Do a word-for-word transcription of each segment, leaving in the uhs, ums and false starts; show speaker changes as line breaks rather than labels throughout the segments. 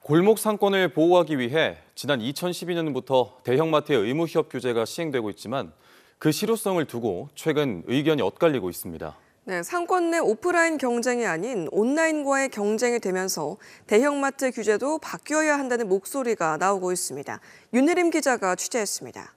골목 상권을 보호하기 위해 지난 이천십이 년부터 대형마트의 의무 휴업 규제가 시행되고 있지만 그 실효성을 두고 최근 의견이 엇갈리고 있습니다.
네, 상권 내 오프라인 경쟁이 아닌 온라인과의 경쟁이 되면서 대형마트 규제도 바뀌어야 한다는 목소리가 나오고 있습니다. 윤혜림 기자가 취재했습니다.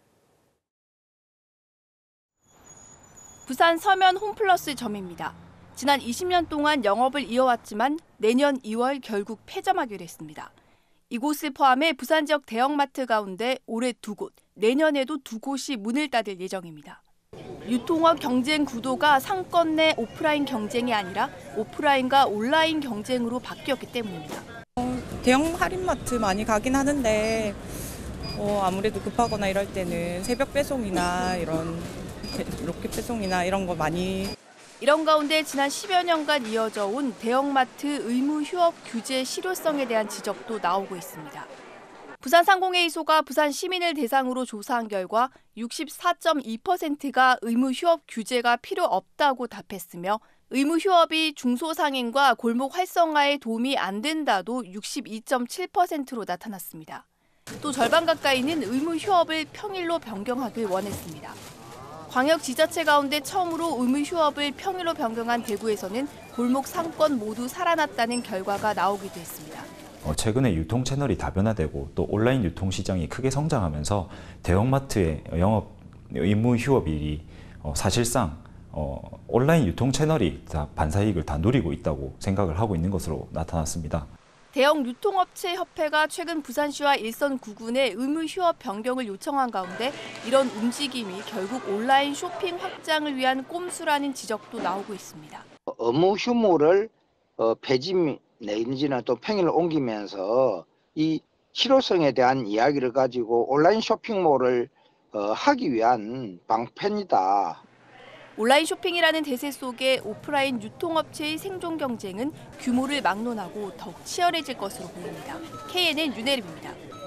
부산 서면 홈플러스 점입니다. 지난 이십 년 동안 영업을 이어왔지만 내년 이월 결국 폐점하기로 했습니다. 이곳을 포함해 부산 지역 대형마트 가운데 올해 두 곳, 내년에도 두 곳이 문을 닫을 예정입니다. 유통업 경쟁 구도가 상권 내 오프라인 경쟁이 아니라 오프라인과 온라인 경쟁으로 바뀌었기 때문입니다.
대형 할인마트 많이 가긴 하는데 어, 아무래도 급하거나 이럴 때는 새벽 배송이나 이런 로켓 배송이나 이런 거 많이.
이런 가운데 지난 십여 년간 이어져 온 대형마트 의무 휴업 규제 실효성에 대한 지적도 나오고 있습니다. 부산상공회의소가 부산 시민을 대상으로 조사한 결과 육십사 점 이 퍼센트가 의무 휴업 규제가 필요 없다고 답했으며 의무 휴업이 중소상인과 골목 활성화에 도움이 안 된다도 육십이 점 칠 퍼센트로 나타났습니다. 또 절반 가까이는 의무 휴업을 평일로 변경하길 원했습니다. 광역지자체 가운데 처음으로 의무 휴업을 평일로 변경한 대구에서는 골목 상권 모두 살아났다는 결과가 나오기도 했습니다.
어, 최근에 유통 채널이 다변화되고 또 온라인 유통 시장이 크게 성장하면서 대형마트의 영업 의무 휴업일이 어, 사실상 어, 온라인 유통 채널이 다 반사이익을 다 누리고 있다고 생각을 하고 있는 것으로 나타났습니다.
대형 유통업체 협회가 최근 부산시와 일선 구군의 의무 휴업 변경을 요청한 가운데 이런 움직임이 결국 온라인 쇼핑 확장을 위한 꼼수라는 지적도 나오고 있습니다.
의무 휴무를 어, 폐지 내지는 또 평일로 옮기면서 이 실효성에 대한 이야기를 가지고 온라인 쇼핑몰을 어, 하기 위한 방편이다.
온라인 쇼핑이라는 대세 속에 오프라인 유통업체의 생존 경쟁은 규모를 막론하고 더욱 치열해질 것으로 보입니다. 케이엔엔 윤혜림입니다.